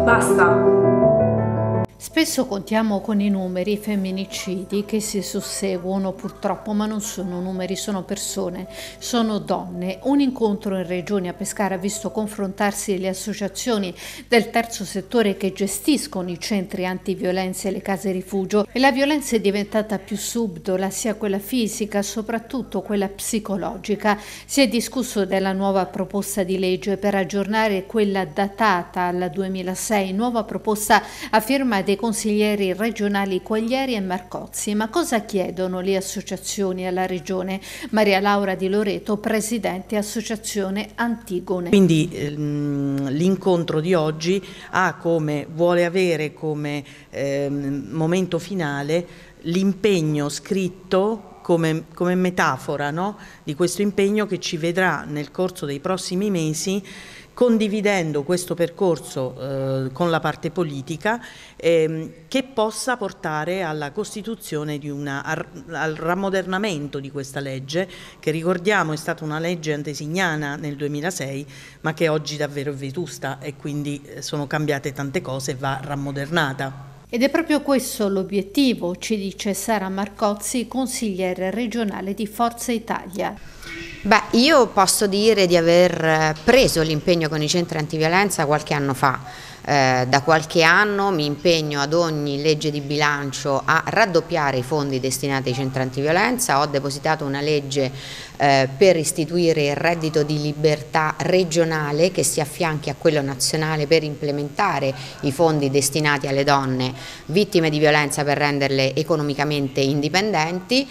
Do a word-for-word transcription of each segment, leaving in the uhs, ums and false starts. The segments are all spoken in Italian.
Basta! Spesso contiamo con i numeri i femminicidi che si susseguono purtroppo, ma non sono numeri, sono persone, sono donne. Un incontro in regione a Pescara ha visto confrontarsi le associazioni del terzo settore che gestiscono i centri antiviolenza e le case rifugio, e la violenza è diventata più subdola, sia quella fisica, soprattutto quella psicologica. Si è discusso della nuova proposta di legge per aggiornare quella datata al duemilasei, nuova proposta a firma dei consiglieri regionali Quaglieri e Marcozzi. Ma cosa chiedono le associazioni alla regione? Maria Laura Di Loreto, presidente Associazione Antigone. Quindi ehm, l'incontro di oggi ha come, vuole avere come ehm, momento finale l'impegno scritto come, come metafora, no? Di questo impegno che ci vedrà nel corso dei prossimi mesi, condividendo questo percorso eh, con la parte politica, ehm, che possa portare alla costituzione di una, al rammodernamento di questa legge, che ricordiamo è stata una legge antesignana nel duemilasei, ma che oggi davvero è vetusta e quindi sono cambiate tante cose e va rammodernata. Ed è proprio questo l'obiettivo, ci dice Sara Marcozzi, consigliere regionale di Forza Italia. Beh, io posso dire di aver preso l'impegno con i centri antiviolenza qualche anno fa. Eh, da qualche anno mi impegno ad ogni legge di bilancio a raddoppiare i fondi destinati ai centri antiviolenza. Ho depositato una legge eh, per istituire il reddito di libertà regionale che si affianchi a quello nazionale per implementare i fondi destinati alle donne vittime di violenza per renderle economicamente indipendenti.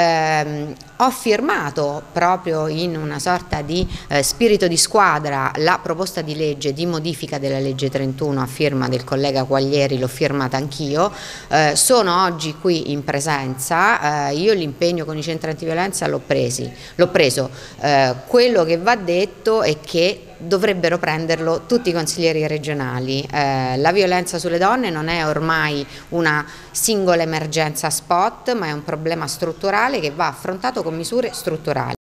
Eh, ho firmato proprio in una sorta di eh, spirito di squadra la proposta di legge di modifica della legge trentuno a firma del collega Quaglieri, l'ho firmata anch'io. Eh, sono oggi qui in presenza, eh, io l'impegno con i centri antiviolenza l'ho presi, l'ho preso. Eh, quello che va detto è che dovrebbero prenderlo tutti i consiglieri regionali. Eh, la violenza sulle donne non è ormai una singola emergenza spot, ma è un problema strutturale che va affrontato con misure strutturali.